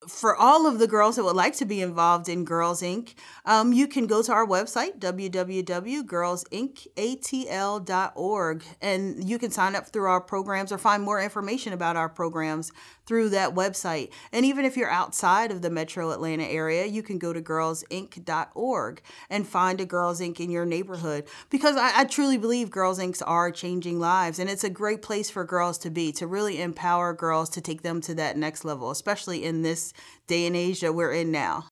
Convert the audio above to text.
for all of the girls that would like to be involved in Girls Inc., you can go to our website, www.girlsincatl.org, and you can sign up through our programs or find more information about our programs through that website. And even if you're outside of the metro Atlanta area, you can go to girlsinc.org and find a Girls Inc. in your neighborhood, because I truly believe Girls Inc. are changing lives, and it's a great place for girls to be, to really empower girls to take them to that next level, especially in this day and age that we're in now.